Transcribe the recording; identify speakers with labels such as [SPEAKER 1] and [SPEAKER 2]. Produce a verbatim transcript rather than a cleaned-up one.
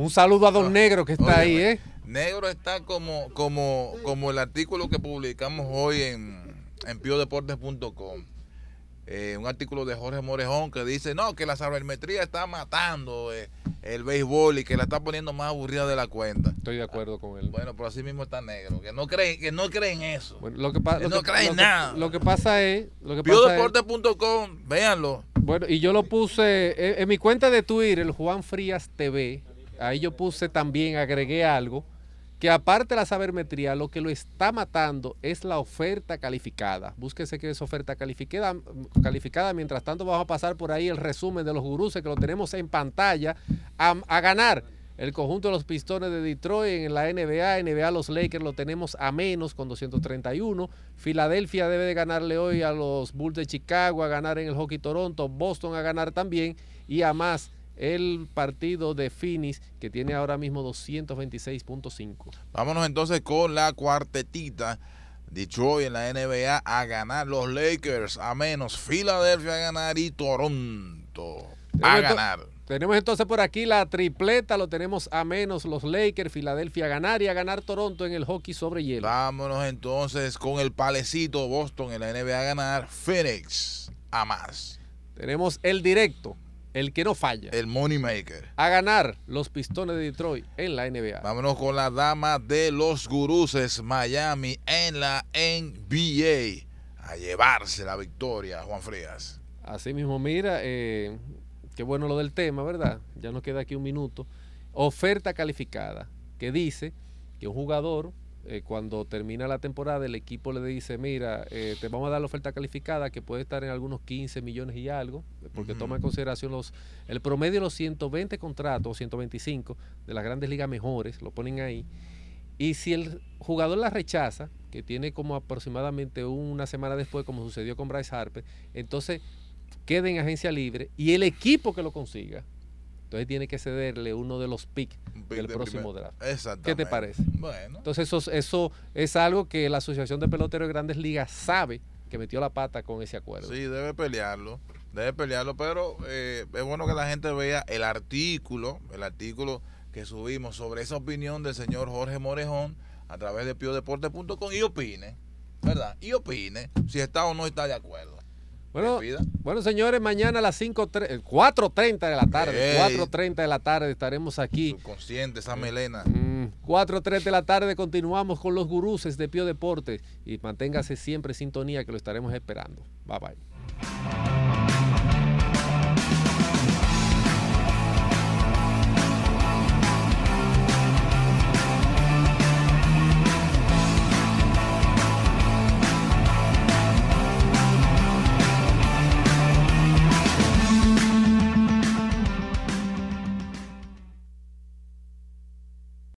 [SPEAKER 1] Un saludo a Don Negro que está
[SPEAKER 2] Óyeme,
[SPEAKER 1] ahí, ¿eh?
[SPEAKER 2] Negro está como, como, como el artículo que publicamos hoy en, en pio deportes punto com. Eh, un artículo de Jorge Morejón que dice no, que la sabermetría está matando eh, el béisbol y que la está poniendo más aburrida de la cuenta.
[SPEAKER 1] Estoy de acuerdo con él.
[SPEAKER 2] Bueno, pero así mismo está Negro, que no creen, que no creen eso.
[SPEAKER 1] Bueno, lo que, pa
[SPEAKER 2] que
[SPEAKER 1] lo
[SPEAKER 2] no
[SPEAKER 1] que,
[SPEAKER 2] creen
[SPEAKER 1] lo
[SPEAKER 2] nada.
[SPEAKER 1] Que, lo que pasa es...
[SPEAKER 2] pio deportes punto com, véanlo.
[SPEAKER 1] Bueno, y yo lo puse en, en mi cuenta de Twitter, el Juan Frías T V, ahí yo puse también, agregué algo, que aparte de la sabermetría, lo que lo está matando es la oferta calificada. Búsquese que es oferta calificada, calificada. Mientras tanto vamos a pasar por ahí el resumen de los guruses que lo tenemos en pantalla a, a ganar. El conjunto de los Pistones de Detroit en la N B A, N B A los Lakers lo tenemos a menos con doscientos treinta y uno. Filadelfia debe de ganarle hoy a los Bulls de Chicago, a ganar en el Hockey Toronto, Boston a ganar también y a más el partido de Phoenix que tiene ahora mismo doscientos veintiséis punto cinco.
[SPEAKER 2] Vámonos entonces con la cuartetita. Detroit en la N B A a ganar, los Lakers a menos, Filadelfia a ganar y Toronto a ganar.
[SPEAKER 1] Tenemos entonces por aquí la tripleta, lo tenemos a menos los Lakers, Filadelfia a ganar y a ganar Toronto en el hockey sobre hielo.
[SPEAKER 2] Vámonos entonces con el palecito, Boston en la N B A a ganar, Phoenix a más.
[SPEAKER 1] Tenemos el directo, el que no falla.
[SPEAKER 2] El money maker.
[SPEAKER 1] A ganar los Pistones de Detroit en la N B A.
[SPEAKER 2] Vámonos con la dama de los guruses, Miami en la N B A. A llevarse la victoria, Juan Frías.
[SPEAKER 1] Así mismo, mira, eh, qué bueno lo del tema, ¿verdad? Ya nos queda aquí un minuto. Oferta calificada, que dice que un jugador, eh, cuando termina la temporada, el equipo le dice, mira, eh, te vamos a dar la oferta calificada que puede estar en algunos quince millones y algo, porque uh-huh. toma en consideración los el promedio de los ciento veinte contratos, ciento veinticinco de las grandes ligas mejores, lo ponen ahí. Y si el jugador la rechaza, que tiene como aproximadamente una semana después, como sucedió con Bryce Harper, entonces queda en agencia libre y el equipo que lo consiga, entonces tiene que cederle uno de los picks pick del de próximo primer. draft.
[SPEAKER 2] Exactamente.
[SPEAKER 1] ¿Qué te parece?
[SPEAKER 2] Bueno.
[SPEAKER 1] Entonces eso, eso es algo que la Asociación de Peloteros de Grandes Ligas sabe que metió la pata con ese acuerdo.
[SPEAKER 2] Sí, debe pelearlo, debe pelearlo, pero eh, es bueno que la gente vea el artículo, el artículo que subimos sobre esa opinión del señor Jorge Morejón a través de pio deportes punto com y opine, ¿verdad? Y opine si está o no está de acuerdo.
[SPEAKER 1] Bueno, bueno, señores, mañana a las cuatro treinta de la tarde, cuatro treinta de la tarde estaremos aquí.
[SPEAKER 2] Subconsciente, esa melena.
[SPEAKER 1] Mm, cuatro treinta de la tarde continuamos con los guruses de Pio Deportes y manténgase siempre en sintonía que lo estaremos esperando. Bye bye.